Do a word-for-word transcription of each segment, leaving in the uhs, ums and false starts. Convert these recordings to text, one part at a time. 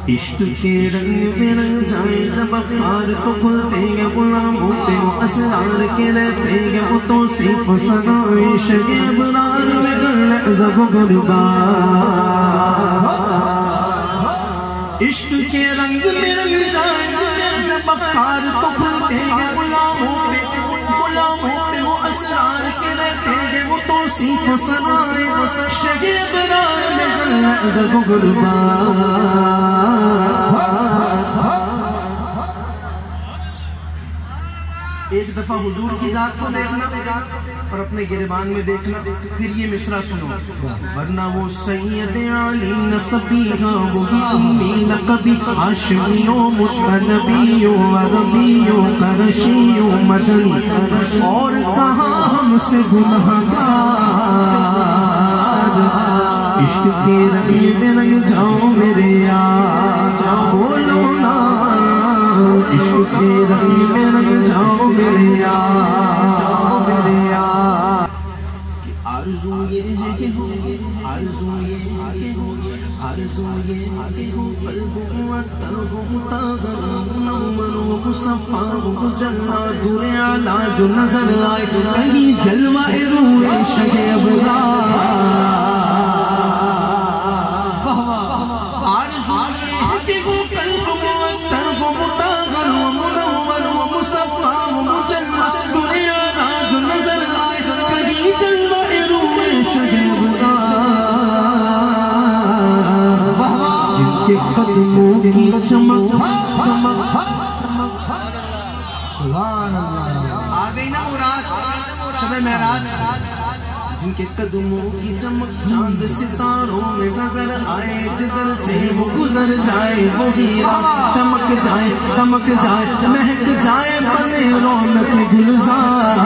عشق کے رنگ میں رنگ جائے جب افکار تو کھلتے ہیں غلام ہوتے وہ اسرار کے رہتے ہیں وہ توصیف سزائیں عشق ابرار میں لعظب غربا عشق کے رنگ میں رنگ جائے جب افکار تو کھلتے ہیں غلام ہوتے غلام ہوتے وہ اسرار کے رہتے ہیں وہ توصیف سزائیں عشق ابرار میں لعظب غربا ایک دفعہ حضور کی ذات کو دیکھنا اور اپنے گریبان میں دیکھنا، پھر یہ مصرع سنو، ورنہ وہ سید علی نصفیہ وہی امی لقبی عاشقیوں مطلبیوں عربیوں قرشیوں مدنی اور کہاں ہم سے گنہگار عشق کے رنگ میں رنگ جاؤ میرے یار بولو نا عشق کے رنگ میں رنگ جاؤ میرے یار میرے یار آرزو یہ ہے کہ ہو آرزو یہ ہے کہ ہو آرزو یہ ہے کہ ہو قلب معطر ہو مطاغر منور و مصفا و مجلا دور اعلیٰ جو نظر آئے کہیں جلوہ روح عشق ابرار آرزو یہ ہے کہ ہو قلب معطر ہو مطاغر و منور و مصفا و مجلا دور اعلیٰ جو نظر آئے کہیں جلوہ روح عشق ابرار جن کے قدموں کی چمک آ گئی نا مراد شب معراج جن کے قدموں کی چمک چاند ستاروں میں نظر آئے جدھر سے وہ گزر جائے وہ ہیرا چمک جائے چمک جائے مہک جائے بنے رونق گلزار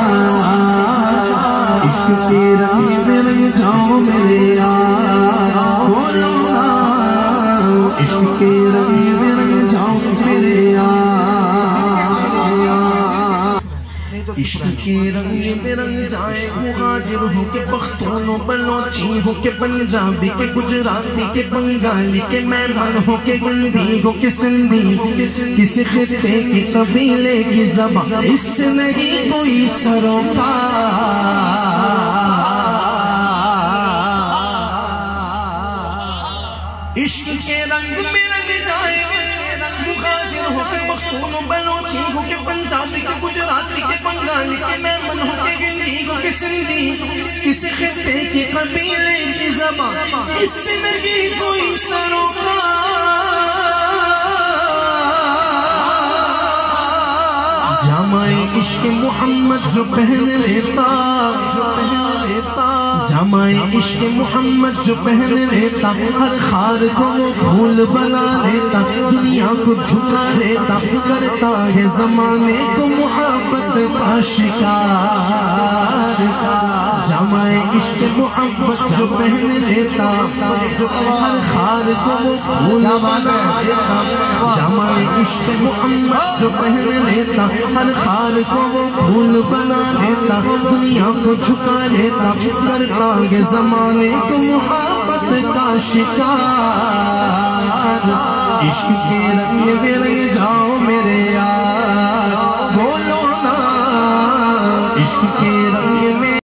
عشق کے رنگ میں رنگ جاؤ میرے یار بولو نا عشق کے رنگ میں رنگ جاؤ میرے یار عشق کے رنگ میں رنگ جائے مہاجر ہو کے پختون و بلوچی ہو کے پنجابی کے گجراتی کے بنگالی کے میدان ہو کے گندھی ہو کے سندھی کسی خطے کی قبیلے کی زبان اس سے نہیں کوئی سروکار عشق کے رنگ میں رنگ جائے مہاجر ہو کے پختون و بلوچی ہو کے پنجابی کے گجراتی کے بنگالی کے میمن ہو کے گندھی ہو کے سندھی کسی خطے کی قبیلے کی زبان اس سے نہیں کوئی سروکار جامع عشق محمد جو پہن لیتا جامع عشق محمد جو پہن لیتا ہر خار کو وہ پھول بنا لیتا دنیا کو جھکا لیتا کرتا ہے زمانے کو محبت کا شکار جامع عشق محبت جو پہن لیتا ہر خار کو وہ پھول بنا لیتا جامع عشق محمد جو پہن لیتا ہر خار کو وہ پھول بنا لیتا دنیا کو جھکا لیتا کرتا ہے زمانے کو محبت کا شکار عشق کے رنگ میں رنگ جاؤ میرے یار